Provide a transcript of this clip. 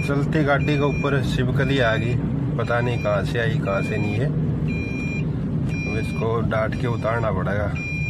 चलती गाड़ी के ऊपर छिपकली आ गई, पता नहीं कहाँ से आई कहाँ से नहीं है। अब इसको डांट के उतारना पड़ेगा।